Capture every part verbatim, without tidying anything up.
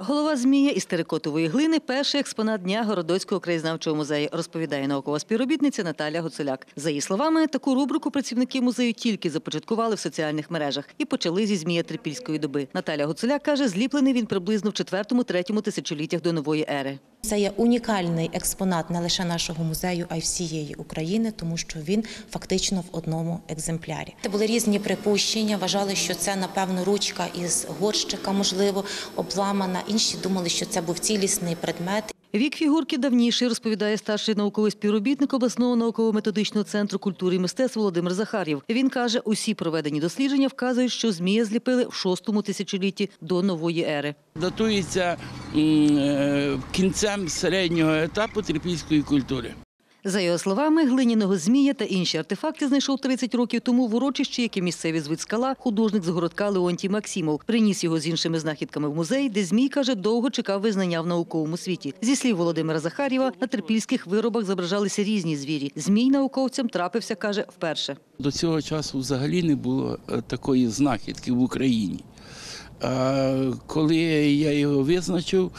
Голова змія із терикотової глини – перший експонат Дня Городоцького краєзнавчого музею, розповідає наукова співробітниця Наталя Гуцуляк. За її словами, таку рубрику працівники музею тільки започаткували в соціальних мережах і почали зі змія трипільської доби. Наталя Гуцуляк каже, зліплений він приблизно в четвертому-третьому тисячоліттях до нової ери. Це є унікальний експонат не лише нашого музею, а й всієї України, тому що він фактично в одному екземплярі. Це були різні припущення, вважали, що це, напевно, ручка із горщика, можливо, обламана. Інші думали, що це був цілісний предмет. Вік фігурки давніший, розповідає старший науковий співробітник обласного науково-методичного центру культури і мистецтв Володимир Захар'єв. Він каже, усі проведені дослідження вказують, що змія зліпили в шостому тисячолітті до нової ери. Датується кінцем середнього етапу трипільської культури. За його словами, глиняного змія та інші артефакти знайшов тридцять років тому в урочищі, яке місцеві звуть «Скала», художник з Городка Леонтій Максимов. Приніс його з іншими знахідками в музей, де змій, каже, довго чекав визнання в науковому світі. Зі слів Володимира Захар'єва, на трипільських виробах зображалися різні звірі. Змій науковцям трапився, каже, вперше. До цього часу взагалі не було такої знахідки в Україні. А коли я його визначив,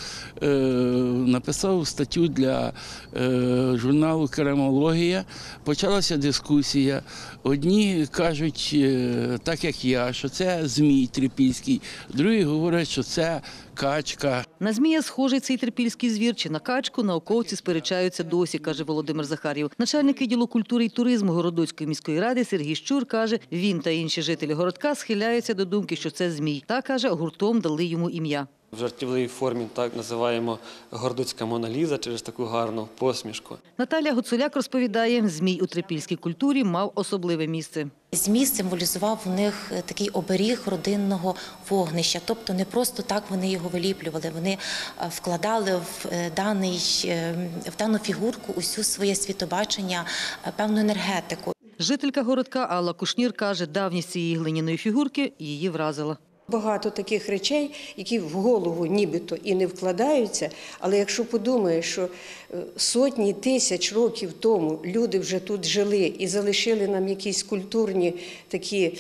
написав статтю для журналу «Керамологія», почалася дискусія. Одні кажуть, так як я, що це змій трипільський, другі говорять, що це качка. На змія схожий цей трипільський звір чи на качку науковці сперечаються досі, каже Володимир Захар'єв. Начальник відділу культури і туризму Городоцької міської ради Сергій Щур каже, він та інші жителі Городка схиляються до думки, що це змій. Та, каже, гуртом дали йому ім'я. В жартівливій формі так називаємо «Городоцька Мона Ліза» через таку гарну посмішку. Наталя Гуцуляк розповідає, змій у трипільській культурі мав особливе місце. Змій символізував у них такий оберіг родинного вогнища. Тобто не просто так вони його виліплювали, вони вкладали в, даний, в дану фігурку усю своє світобачення, певну енергетику. Жителька Городка Алла Кушнір каже, давність цієї глиняної фігурки її вразила. Багато таких речей, які в голову нібито і не вкладаються, але якщо подумаєш, що сотні тисяч років тому люди вже тут жили і залишили нам якісь культурні такі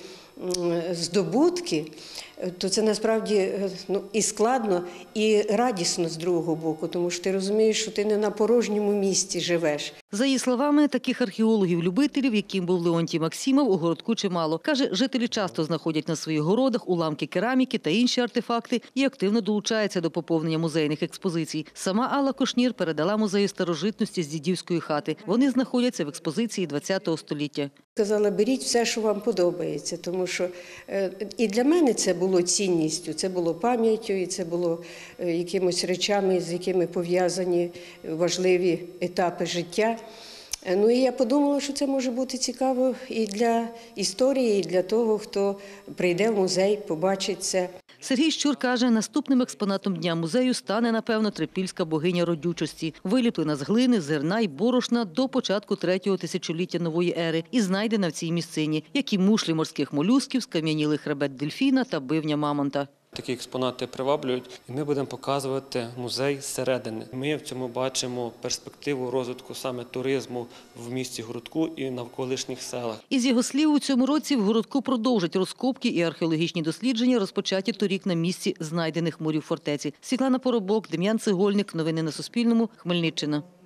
здобутки, то це насправді ну, і складно, і радісно з другого боку, тому що ти розумієш, що ти не на порожньому місці живеш. За її словами, таких археологів-любителів, яким був Леонтій Максимов, у Городку чимало. Каже, жителі часто знаходять на своїх городах уламки кераміки та інші артефакти і активно долучаються до поповнення музейних експозицій. Сама Алла Кушнір передала музею старожитності з дідівської хати. Вони знаходяться в експозиції ХХ століття. Сказала, беріть все, що вам подобається, тому що і для мене це було цінністю, це було пам'яттю, і це було якимось речами, з якими пов'язані важливі етапи життя. Ну і я подумала, що це може бути цікаво і для історії, і для того, хто прийде в музей, побачить це. Сергій Щур каже, наступним експонатом Дня музею стане, напевно, трипільська богиня родючості. Виліплена з глини, зерна й борошна до початку третього тисячоліття нової ери і знайдена в цій місцині, як і мушлі морських молюсків, скам'янілий хребет дельфіна та бивня мамонта. Такі експонати приваблюють, і ми будемо показувати музей зсередини. Ми в цьому бачимо перспективу розвитку саме туризму в місті Городку і навколишніх селах. Із його слів, у цьому році в Городку продовжать розкопки і археологічні дослідження, розпочаті торік на місці знайдених мурів фортеці. Світлана Поробок, Дем'ян Цегольник. Новини на Суспільному. Хмельниччина.